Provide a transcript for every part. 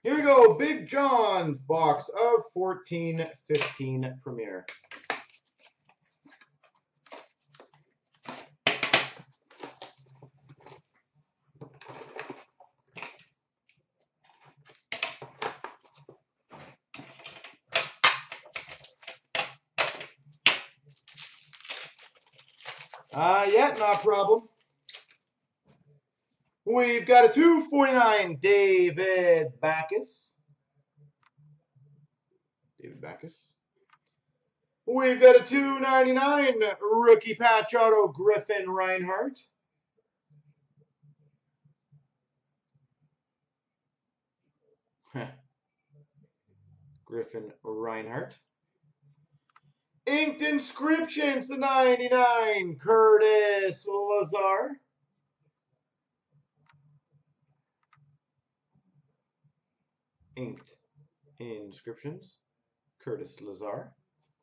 Here we go. Big John's box of 14-15 Premier. Yeah, not a problem. We've got a 249 David Backus. We've got a 299 rookie patch auto Griffin Reinhardt. Griffin Reinhardt. Inked inscriptions to 99 Curtis Lazar. Inked inscriptions, Curtis Lazar.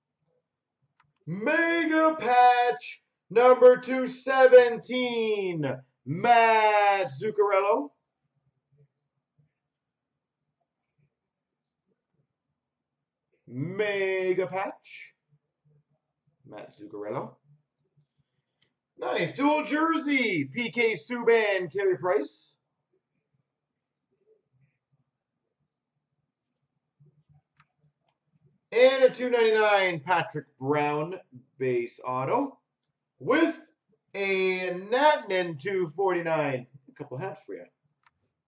Mega patch number 217, Matt Zuccarello. Mega patch, Matt Zuccarello. Nice dual jersey, PK Subban, Carey Price. And a 299 Patrick Brown base auto with a Natnan 249. A couple hats for you.